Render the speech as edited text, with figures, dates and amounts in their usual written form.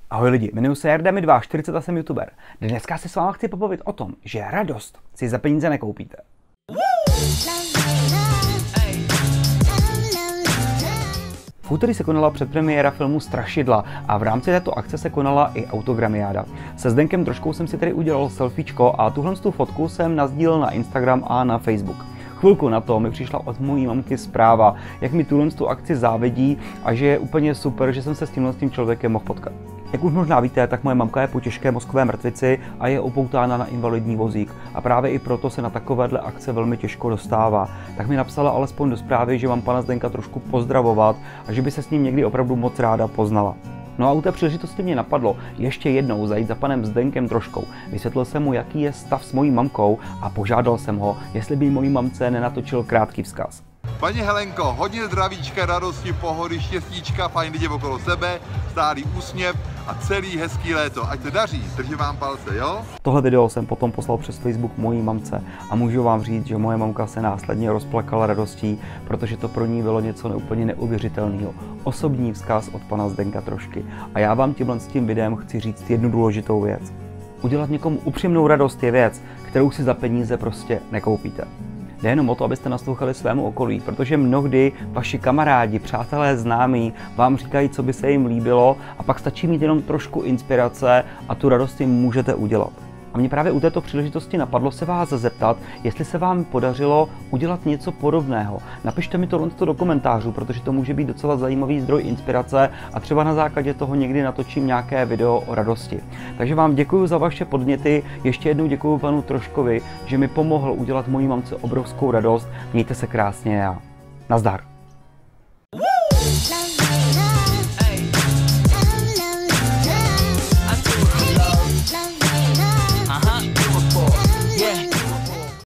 Ahoj lidi, jmenuji se Jarda Midva, 40 a jsem youtuber. Dneska si s vámi chci popovědět o tom, že radost si za peníze nekoupíte. V úterý se konala předpremiéra filmu Strašidla a v rámci této akce se konala i autogramiáda. Se Zdenkem Troškou jsem si tedy udělal selfiečko a tuhle fotku jsem nasdílel na Instagram a na Facebook. Chvilku na to mi přišla od mojí mamky zpráva, jak mi tuhle akci závidí a že je úplně super, že jsem se s tímhle člověkem mohl potkat. Jak už možná víte, tak moje mamka je po těžké mozkové mrtvici a je upoutána na invalidní vozík a právě i proto se na takovéhle akce velmi těžko dostává. Tak mi napsala alespoň do zprávy, že mám pana Zdenka Trošku pozdravovat a že by se s ním někdy opravdu moc ráda poznala. No a u té příležitosti mě napadlo ještě jednou zajít za panem Zdenkem Troškou. Vysvětlil jsem mu, jaký je stav s mojí mamkou a požádal jsem ho, jestli by mojí mamce nenatočil krátký vzkaz. Paní Helenko, hodně zdravíčka, radosti, pohody, štěstíčka, fajn lidi okolo sebe, stálý úsměv a celý hezký léto. Ať se daří, držím vám palce, jo? Tohle video jsem potom poslal přes Facebook mojí mamce a můžu vám říct, že moje mamka se následně rozplakala radostí, protože to pro ní bylo něco úplně neuvěřitelného. Osobní vzkaz od pana Zdenka Trošky. A já vám tímhle s tím videem chci říct jednu důležitou věc. Udělat někomu upřímnou radost je věc, kterou si za peníze prostě nekoupíte. Jde jenom o to, abyste naslouchali svému okolí, protože mnohdy vaši kamarádi, přátelé, známí vám říkají, co by se jim líbilo a pak stačí mít jenom trošku inspirace a tu radost jim můžete udělat. A mě právě u této příležitosti napadlo se vás zeptat, jestli se vám podařilo udělat něco podobného. Napište mi to do komentářů, protože to může být docela zajímavý zdroj inspirace a třeba na základě toho někdy natočím nějaké video o radosti. Takže vám děkuji za vaše podněty, ještě jednou děkuji panu Troškovi, že mi pomohl udělat mojí mamce obrovskou radost. Mějte se krásně a nazdar.